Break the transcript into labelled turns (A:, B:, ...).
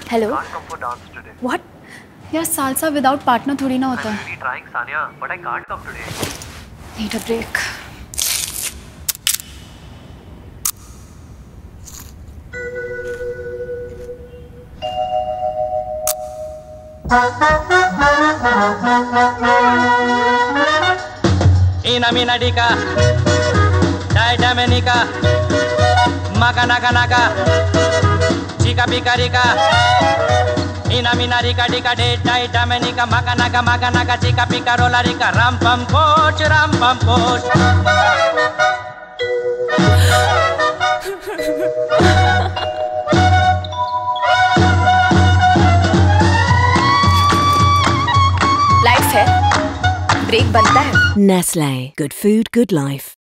A: Hello.
B: Can't come for dance today.
A: What? यार salsa without partner थोड़ी ना होता
B: I'm
A: है।
B: really trying, Sania, but I can't come today.
A: Need a break.
C: Ina mina dika, dai damenika, maga naga naga, chika pika rika. Ina mina rika dika de dai damenika, maga naga chika pika rola rika. Ram pam poch, ram pam poch.
A: Life है, break बनता है।
D: Nestle. Good food, good life.